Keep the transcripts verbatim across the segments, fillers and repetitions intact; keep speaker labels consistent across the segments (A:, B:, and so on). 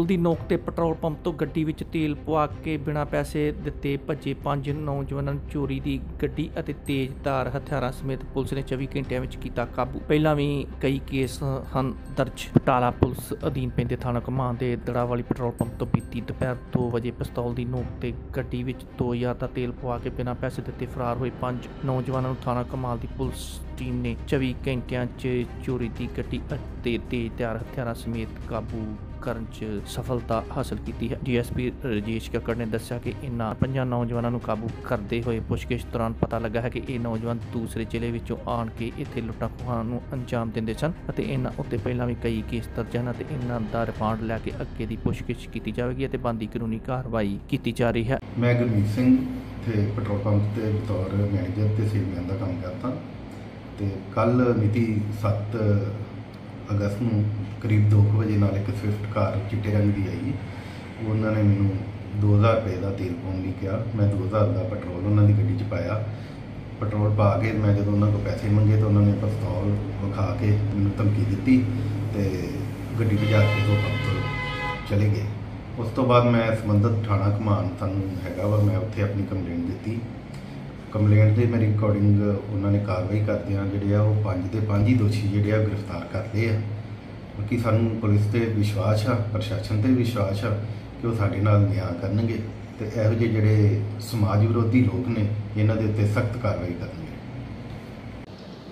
A: ਦੀ ਨੋਕ ਤੇ petrol pump ਤੋਂ ਗੱਡੀ ਵਿੱਚ ਤੇਲ ਪਵਾ ਕੇ ਬਿਨਾਂ ਪੈਸੇ ਦਿੱਤੇ ਭੱਜੇ ਪੰਜ ਨੌਜਵਾਨਾਂ ਨੂੰ ਚੋਰੀ ਦੀ ਗੱਡੀ ਅਤੇ ਤੇਜ਼ਧਾਰ ਹਥਿਆਰਾਂ ਸਮੇਤ ਪੁਲਿਸ ਨੇ ਚੌਵੀ ਘੰਟਿਆਂ ਵਿੱਚ ਕੀਤਾ ਕਾਬੂ। ਪਹਿਲਾਂ ਵੀ ਕਈ ਕੇਸ ਹਨ ਦਰਜ। ਬਟਾਲਾ ਪੁਲਿਸ ਅਧੀਨ ਪੈਂਦੇ ਥਾਣਾ ਘਮਾਣ ਦੇ ਦੜਾਵਾਲੀ ਪੈਟਰੋਲ ਪੰਪ ਤੋਂ ਬੀਤੀ ਦੁਪਹਿਰ ਦੋ ਵਜੇ ਪਿਸਤੌਲ ਦੀ ਨੋਕ ਤੇ ਗੱਡੀ ਵਿੱਚ ਦੋ ਹਜ਼ਾਰ ਦਾ ਤੇਲ ਪਵਾ ਕੇ ਬਿਨਾਂ ਪੈਸੇ ਦਿੱਤੇ ਫਰਾਰ ਹੋਏ ਪੰਜ ਨੌਜਵਾਨਾਂ ਨੂੰ ਥਾਣਾ ਘਮਾਣ ਦੀ ਪੁਲਿਸ ਟੀਮ ਨੇ ਚੌਵੀ ਘੰਟਿਆਂ 'ਚ ਚੋਰੀ ਦੀ ਗੱਡੀ ਅਤੇ ਤੇਜ਼ਧਾਰ ਹਥਿਆਰਾਂ ਸਮੇਤ ਕਾਬੂ ਕਰਨ 'ਚ ਸਫਲਤਾ ਹਾਸਲ ਕੀਤੀ ਹੈ। D S P Rajesh Kakkar ਨੇ ਦੱਸਿਆ ਕਿ ਇਨ੍ਹਾਂ ਪੰਜਾਂ ਨੌਜਵਾਨਾਂ ਨੂੰ ਕਾਬੂ ਕਰਦੇ ਹੋਏ ਪੁੱਛਗਿੱਛ ਦੌਰਾਨ ਪਤਾ ਲੱਗਾ ਹੈ ਕਿ ਇਹ ਨੌਜਵਾਨ ਦੂਸਰੇ ਜ਼ਿਲ੍ਹੇ ਵਿੱਚੋਂ ਆਣ ਕੇ ਇੱਥੇ ਲੁੱਟਾਂ ਖੋਹਾਂ ਨੂੰ ਅੰਜਾਮ ਦਿੰਦੇ ਸਨ ਅਤੇ ਇਹਨਾਂ ਉੱਤੇ ਪਹਿਲਾਂ ਵੀ ਕਈ ਕੇਸ ਦਰਜ ਹਨ ਅਤੇ ਇਹਨਾਂ ਦਾ ਰਿਮਾਂਡ ਲੈ ਕੇ ਅੱਗੇ ਦੀ ਪੁੱਛਗਿੱਛ ਕੀਤੀ ਜਾਵੇਗੀ ਅਤੇ ਬਣਦੀ ਕਾਨੂੰਨੀ ਕਾਰਵਾਈ ਕੀਤੀ ਜਾ ਰਹੀ ਹੈ।
B: ਮੈਂ ਗੁਰਮੀਤ ਸਿੰਘ ਇੱਥੇ ਪੈਟਰੋਲ ਪੰਪ ਤੇ ਬਤੌਰ ਮੈਨੇਜਰ ਤੇ ਸੇਲਮੈਨ ਦਾ ਕੰਮ ਕਰਦਾ ਤੇ ਕੱਲ ਮਿਤੀ ਸੱਤ ਅਗਸਤ ਨੂੰ ਕਰੀਬ ਦੋ ਵਜੇ ਨਾਲ ਇੱਕ ਸਵਿਫਟ ਕਾਰ ਚਿੱਟੇ ਰੰਗ ਦੀ ਆਈ। ਉਹਨਾਂ ਨੇ ਮੈਨੂੰ ਦੋ ਹਜ਼ਾਰ ਰੁਪਏ ਦਾ ਤੇਲ ਪਾਉਣ ਲਈ ਕਿਹਾ। ਮੈਂ ਦੋ ਹਜ਼ਾਰ ਦਾ ਪੈਟਰੋਲ ਉਹਨਾਂ ਦੀ ਗੱਡੀ 'ਚ ਪਾਇਆ। ਪੈਟਰੋਲ ਪਾ ਕੇ ਮੈਂ ਜਦੋਂ ਉਹਨਾਂ ਕੋਲ ਪੈਸੇ ਮੰਗੇ ਤਾਂ ਉਹਨਾਂ ਨੇ ਪਿਸਤੌਲ ਵਿਖਾ ਕੇ ਮੈਨੂੰ ਧਮਕੀ ਦਿੱਤੀ ਤੇ ਗੱਡੀ ਭਜਾ ਕੇ ਤੋਂ ਪੰਪ ਤੋਂ ਚਲੇ ਗਏ। ਉਸ ਤੋਂ ਬਾਅਦ ਮੈਂ ਸੰਬੰਧਿਤ ਥਾਣਾ ਘਮਾਣ ਸਾਨੂੰ ਹੈਗਾ ਵਾ, ਮੈਂ ਉੱਥੇ ਆਪਣੀ ਕੰਪਲੇਂਟ ਦਿੱਤੀ। ਕੰਪਲੇਂਟ ਦੇ ਮੇਰੀ ਅਕੋਰਡਿੰਗ ਉਹਨਾਂ ਨੇ ਕਾਰਵਾਈ ਕਰਦਿਆਂ ਜਿਹੜੇ ਆ ਉਹ ਪੰਜ ਦੇ ਪੰਜ ਹੀ ਦੋਸ਼ੀ ਜਿਹੜੇ ਆ ਗ੍ਰਿਫਤਾਰ ਕਰ ਲਏ ਆ। ਕਿਉਂਕਿ ਸਾਨੂੰ ਪੁਲਿਸ 'ਤੇ ਵਿਸ਼ਵਾਸ ਆ, ਪ੍ਰਸ਼ਾਸਨ 'ਤੇ ਵਿਸ਼ਵਾਸ ਆ ਕਿ ਉਹ ਸਾਡੇ ਨਾਲ ਨਿਆਂ ਕਰਨਗੇ ਤੇ ਇਹੋ ਜਿਹੇ ਜਿਹੜੇ ਸਮਾਜ ਵਿਰੋਧੀ ਲੋਕ ਨੇ ਇਹਨਾਂ ਦੇ ਉੱਤੇ ਸਖਤ ਕਾਰਵਾਈ ਕਰਨਗੇ।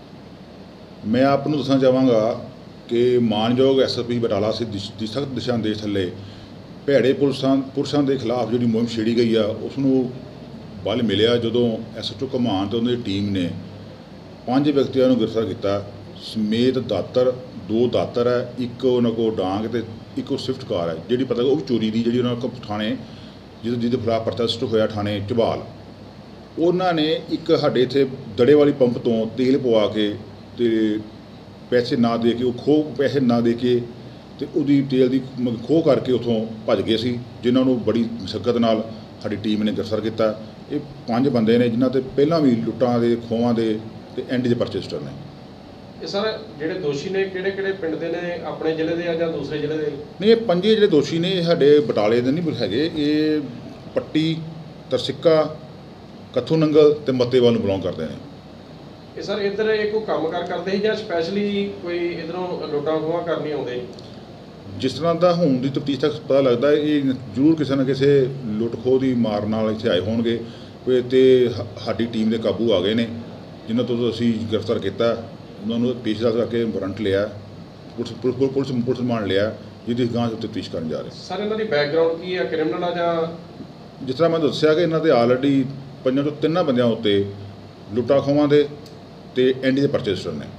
C: ਮੈਂ ਆਪ ਨੂੰ ਦੱਸਣਾ ਚਾਹਾਂਗਾ ਕਿ ਮਾਨਯੋਗ ਐਸ ਐਸ ਪੀ ਬਟਾਲਾ ਸੇ ਦੀ ਸਖਤ ਦਿਸ਼ਾ ਨਿਰਦੇਸ਼ ਥੱਲੇ ਭੈੜੇ ਪੁਲਿਸਾਂ ਪੁਰਸ਼ਾਂ ਦੇ ਖਿਲਾਫ ਜਿਹੜੀ ਮੁਹਿੰਮ ਛੇੜੀ ਗਈ ਆ ਉਸ ਨੂੰ ਬਲ ਮਿਲਿਆ ਜਦੋਂ ਐਸ ਐਚ ਓ ਘਮਾਣ ਤੇ ਉਹਨਾਂ ਦੀ ਟੀਮ ਨੇ ਪੰਜ ਵਿਅਕਤੀਆਂ ਨੂੰ ਗ੍ਰਿਫਤਾਰ ਕੀਤਾ ਸਮੇਤ ਦਾਤਰ ਦੋ ਦਾਤਰ ਹੈ, ਇੱਕ ਉਹਨਾਂ ਕੋਲ ਡਾਂਗ ਤੇ ਇੱਕ ਉਹ ਸਵਿਫਟ ਕਾਰ ਹੈ ਜਿਹੜੀ ਪਤਾ ਉਹ ਵੀ ਚੋਰੀ ਦੀ ਜਿਹੜੀ ਉਹਨਾਂ ਕੋਲ ਥਾਣੇ ਜਿਹਦੇ ਜਿਹਦੇ ਖਿਲਾਫ ਪਰਚਾ ਰਜਿਸਟਰ ਹੋਇਆ ਥਾਣੇ ਝਬਾਲ। ਉਹਨਾਂ ਨੇ ਇੱਕ ਸਾਡੇ ਇੱਥੇ ਦੜੇ ਵਾਲੀ ਪੰਪ ਤੋਂ ਤੇਲ ਪਵਾ ਕੇ ਤੇ ਪੈਸੇ ਨਾ ਦੇ ਕੇ ਉਹ ਖੋਹ ਪੈਸੇ ਨਾ ਦੇ ਕੇ ਤੇ ਉਹਦੀ ਤੇਲ ਦੀ ਖੋਹ ਕਰਕੇ ਉੱਥੋਂ ਭੱਜ ਗਏ ਸੀ, ਜਿਨ੍ਹਾਂ ਨੂੰ ਬੜੀ ਮੁਸ਼ੱਕਤ ਨਾਲ ਸਾਡੀ ਟੀਮ ਨੇ ਗ੍ਰਿਫਤਾਰ ਕੀਤਾ। ਇਹ ਪੰਜ ਬੰਦੇ ਨੇ ਜਿਨ੍ਹਾਂ 'ਤੇ ਪਹਿਲਾਂ ਵੀ ਲੁੱਟਾਂ ਦੇ ਖੋਹਾਂ ਦੇ ਤੇ ਐਂਡ ਦੇ ਪਰਚੇ ਰਜਿਸਟਰ ਨੇ।
D: ਇਹ ਸਰ ਜਿਹੜੇ ਦੋਸ਼ੀ ਨੇ ਕਿਹੜੇ ਕਿਹੜੇ ਪਿੰਡ ਦੇ ਨੇ, ਆਪਣੇ ਜ਼ਿਲ੍ਹੇ ਦੇ ਆ ਜਾਂ ਦੂਸਰੇ ਜ਼ਿਲ੍ਹੇ ਦੇ?
C: ਨਹੀਂ, ਇਹ ਪੰਜੇ ਜਿਹੜੇ ਦੋਸ਼ੀ ਨੇ ਇਹ ਸਾਡੇ ਬਟਾਲੇ ਦੇ ਨਹੀਂ ਹੈਗੇ, ਇਹ ਪੱਟੀ, ਤਰਸਿੱਕਾ, ਕੱਥੂ ਨੰਗਲ ਤੇ ਮੱਤੇਵਾਲ ਨੂੰ ਬਿਲੋਂਗ ਕਰਦੇ ਨੇ।
D: ਇਹ ਸਰ ਇੱਧਰ ਇਹ ਕੋਈ ਕੰਮ ਕਾਰ ਕਰਦੇ ਸੀ ਜਾਂ ਸਪੈਸ਼ਲੀ ਕੋਈ ਇੱਧਰੋਂ ਲੁੱਟਾਂ ਖੋਹਾਂ ਕਰਨੀ ਆਉਂਦੇ?
C: ਜਿਸ ਤਰ੍ਹਾਂ ਦਾ ਹੁਣ ਦੀ ਤਫਤੀਸ਼ ਤੱਕ ਪਤਾ ਲੱਗਦਾ ਇਹ ਜ਼ਰੂਰ ਕਿਸੇ ਨਾ ਕਿਸੇ ਲੁੱਟ ਖੋਹ ਦੀ ਮਾਰ ਨਾਲ ਇੱਥੇ ਆਏ ਹੋਣਗੇ ਤੇ ਸਾਡੀ ਟੀਮ ਦੇ ਕਾਬੂ ਆ ਗਏ ਨੇ, ਜਿਨ੍ਹਾਂ ਤੋਂ ਅਸੀਂ ਗ੍ਰਿਫਤਾਰ ਕੀਤਾ। ਉਹਨਾਂ ਨੂੰ ਪੇਸ਼ਦਾਰ ਕਰਕੇ ਵਾਰੰਟ ਲਿਆ, police police police police remand ਲਿਆ, ਜਿਹਦੀ ਗਾਂਹ ਤਫਤੀਸ਼ ਕਰਨ ਜਾ ਰਹੇ।
D: ਸਰ ਇਹਨਾਂ ਦੀ ਬੈਕਗਰਾਉਂਡ ਕੀ ਹੈ, ਕ੍ਰਿਮੀਨਲ ਆ ਜਾਂ?
C: ਜਿਸ ਤਰ੍ਹਾਂ ਮੈਂ ਦੱਸਿਆ ਕਿ ਇਹਨਾਂ ਦੇ ਆਲਰੇਡੀ ਪੰਜਾਂ ਤੋਂ ਤਿੰਨਾਂ ਬੰਦਿਆਂ ਉੱਤੇ ਲੁੱਟਾਂ ਖੋਹਾਂ ਦੇ ਤੇ ਐਂਡੀ ਦੇ ਪਰਚੇ ਰਜਿਸਟਰ ਨੇ।